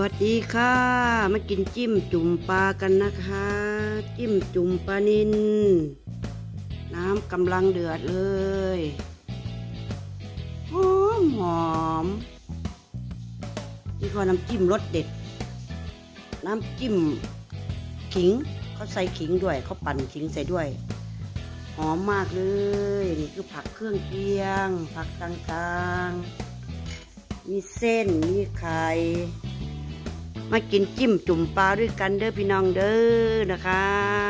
วัสดีค่ะมากินจิ้มจุ่มปลากันนะคะจิ้มจุ่มปลานิลน้ำกำลังเดือดเลยหอมหอมนี่ก็น้ำจิ้มรสเด็ดน้ำจิ้มขิงเขาใส่ขิงด้วยเขาปั่นขิงใส่ด้วยหอมมากเลยนี่คือผักเครื่องเคียงผักต่างๆมีเส้นมีไข่มากินจิ้มจุ่มปลาด้วยกันเด้อพี่น้องเด้อนะคะ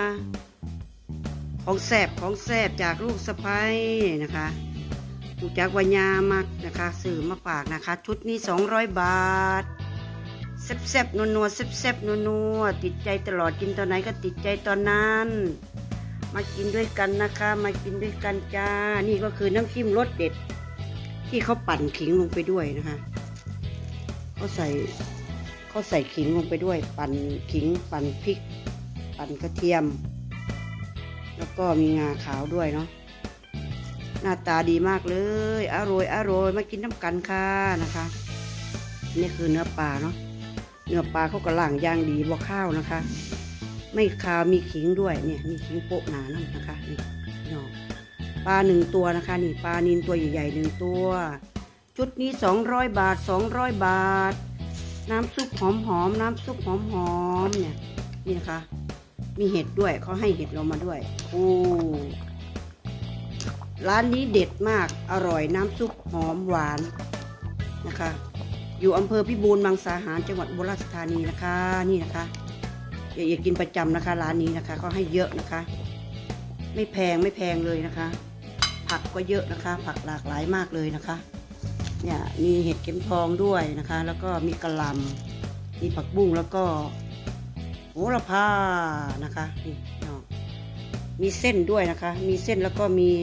ของแซ่บจากลูกสะใภ้นะคะผู้จักวัญญามักนะคะสื่อมาฝากนะคะชุดนี้200 บาทแซ่บนัวแซ่บนัวติดใจตลอดกินตอนไหนก็ติดใจตอนนั้นมากินด้วยกันนะคะมากินด้วยกันจ้านี่ก็คือน้ำจิ้มรสเด็ดที่เขาปั่นขิงลงไปด้วยนะคะเขาใส่ขิงลงไปด้วยปั่นขิงปั่นพริกปั่นกระเทียมแล้วก็มีงาขาวด้วยเนาะหน้าตาดีมากเลยอร่อยมากินน้ำกันค่ะนะคะนี่คือเนื้อปลาเนาะเนื้อปลาเขาก็ล้างย่างดีบ่ข้าวนะคะไม่คาวมีขิงด้วยเนี่ยมีขิงโปะหนานั่นนะคะนี่เนาะปลา1 ตัวนะคะนี่ปลานิลตัวใหญ่ๆ1 ตัวชุดนี้200 บาท200 บาทน้ำซุปหอมน้ำซุปหอมเนี่ยนี่นะคะมีเห็ดด้วยเขาให้เห็ดเรามาด้วยโอ้ร้านนี้เด็ดมากอร่อยน้ำซุปหอมหวานนะคะอยู่อำเภอพิบูลมังสาหารจังหวัดอุบลราชธานีนะคะนี่นะคะอย่ากินประจำนะคะร้านนี้นะคะเขาให้เยอะนะคะไม่แพงเลยนะคะผักก็เยอะนะคะผักหลากหลายมากเลยนะคะเนี่ยมีเห็ดเข็มทองด้วยนะคะแล้วก็มีกะหล่ำมีผักบุ้งแล้วก็โหระพานะคะนี่มีเส้นด้วยนะคะมีเส้นแล้วก็มี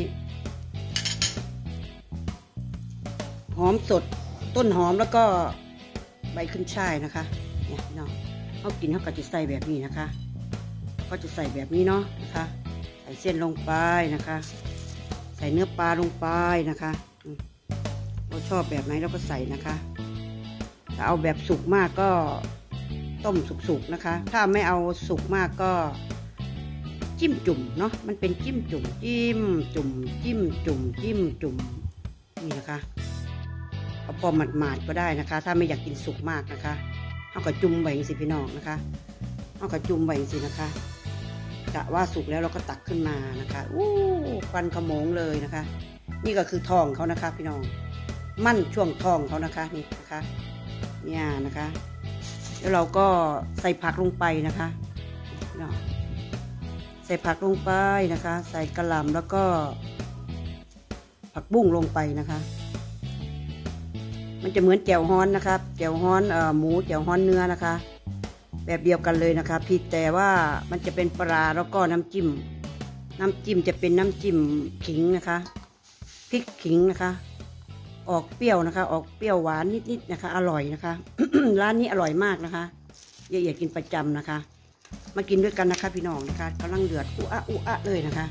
หอมสดต้นหอมแล้วก็ใบขึ้นช่ายนะคะเนี่ยเนาะเขากินเขาก็จะใส่แบบนี้นะคะก็จะใส่แบบนี้เนาะนะคะใส่เส้นลงไปนะคะใส่เนื้อปลาลงไปนะคะเราชอบแบบไหนเราก็ใส่นะคะถ้าเอาแบบสุกมากก็ต้มสุกๆนะคะถ้าไม่เอาสุกมากก็จิ้มจุ่มเนาะมันเป็นจิ้มจุ่มนี่นะคะเอาพอหมาดๆก็ได้นะคะถ้าไม่อยากกินสุกมากนะคะเอาก็จุ่มไว้สิพี่น้องนะคะเอาก็จุ่มไว้สินะคะกะว่าสุกแล้วเราก็ตักขึ้นมานะคะควันขโมงเลยนะคะนี่ก็คือทองเขานะคะพี่น้องมั่นช่วงทองเขานะคะนี่นะคะเนี่ยนะคะแล้วเราก็ใส่ผักลงไปนะคะใส่ผักลงไปนะคะใส่กระหล่ำแล้วก็ผักบุ้งลงไปนะคะมันจะเหมือนแจ่วฮ้อนนะคะแจ่วฮ้อนหมูแจ่วฮ้อนเนื้อนะคะแบบเดียวกันเลยนะคะพี่แต่ว่ามันจะเป็นปลาแล้วก็น้ำจิ้มจะเป็นน้ำจิ้มขิงนะคะพริกขิงนะคะออกเปรี้ยวนะคะออกเปรี้ยวหวานนิดๆนะคะอร่อยนะคะ ร้านนี้อร่อยมากนะคะอย่ากินประจำนะคะมากินด้วยกันนะคะพี่น้องนะคะกำลังเดือดอุอะเลยนะคะ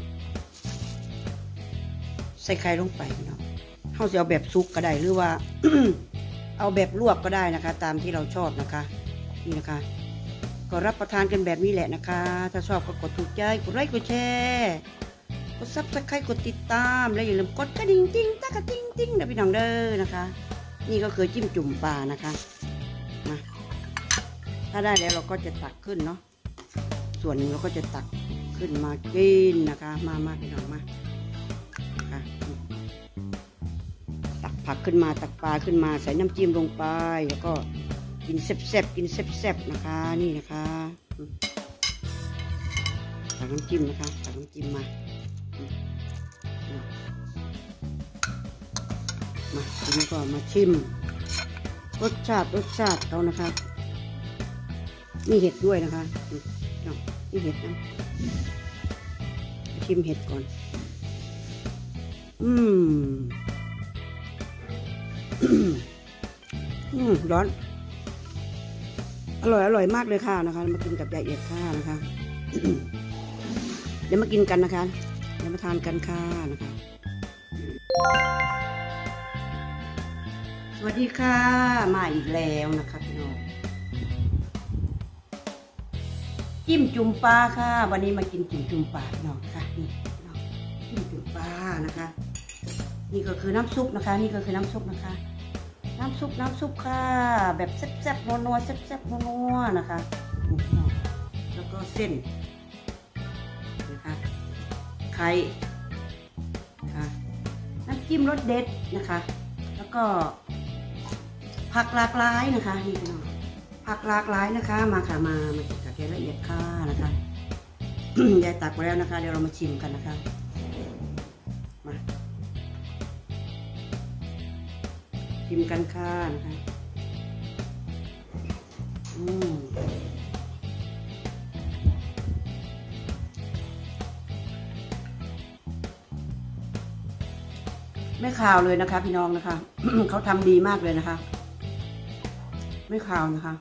ใส่ไข่ลงไปพี่น้องเขาจะเอาแบบซุกก็ได้หรือว่า เอาแบบลวกก็ได้นะคะตามที่เราชอบนะคะนี่นะคะก็รับประทานกันแบบนี้แหละนะคะถ้าชอบก็กดถูกใจกดไลค์กดแชร์กดซับสไครต์กดติดตามและอย่าลืมกดกระดิ่งติ้งตะกระติ้งนะพี่น้องเด้อนะคะนี่ก็คือจิ้มจุ่มปลานะคะมาถ้าได้แล้วเราก็จะตักขึ้นเนาะส่วนหนึ่งเราก็จะตักขึ้นมากินนะคะมาพี่น้องมาค่ะตักผักขึ้นมาตักปลาขึ้นมาใส่น้ำจิ้มลงไปแล้วก็กินแซ่บนะคะนี่นะคะตักน้ำจิ้มนะคะตักน้ำจิ้มมาทีนี้ก็มาชิมรสชาติเขานะคะมีเห็ดด้วยนะคะนี่เห็ดนะชิมเห็ดก่อนร้อนอร่อยมากเลยค่ะนะคะมากินกับยายเอียดค่ะนะคะ เดี๋ยวมากินกันนะคะเดี๋ยวมาทานกันค่ะนะคะสวัสดีค่ะมาอีกแล้วนะคะพี่น้องจิ้มจุ่มปลาค่ะวันนี้มากินจิ้มจุ่มปลาพี่น้องค่ะนี่พี่น้องจิ้มจุ่มปลานะคะนี่ก็คือน้ำซุปนะคะนี่ก็คือน้ำซุปนะคะน้ำซุปค่ะแบบแซ่บๆนัวๆแซ่บๆนัวๆนะคะนี่พี่น้องแล้วก็เส้นนะคะไข่ค่ะน้ำจิ้มรสเด็ดนะคะแล้วก็ผักหลากหลายนะคะนี่พี่น้องผักหลากหลายนะคะมาค่ะมาจัดกับละเอียดค่ะนะคะ ยายตักไปแล้วนะคะเดี๋ยวเรามาชิมกันนะคะมาชิมกันค่ะนะคะไม่ขาวเลยนะคะพี่น้องนะคะ เขาทำดีมากเลยนะคะไม่ขาวนะคะ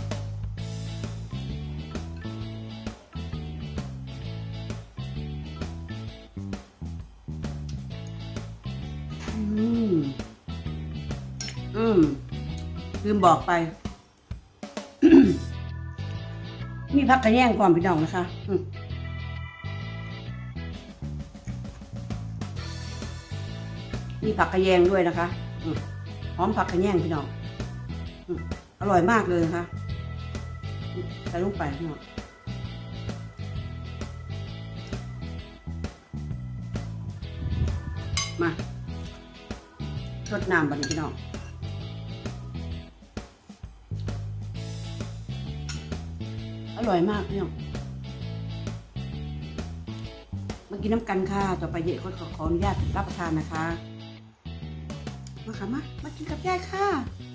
ลืมบอกไป มีผักกระแยงความพี่น้องนะคะมีผักกระแยงด้วยนะคะหอมผักกระแยงพี่น้องอร่อยมากเลยนะคะใส่ลงไปพี่น้องมาชดน้ำบัดนี้พี่น้องอร่อยมากพี่น้องมากินน้ำกันค่ะต่อไปเยอะขออนุญาตรับประทานนะคะมาค่ะมากินกับยายค่ะ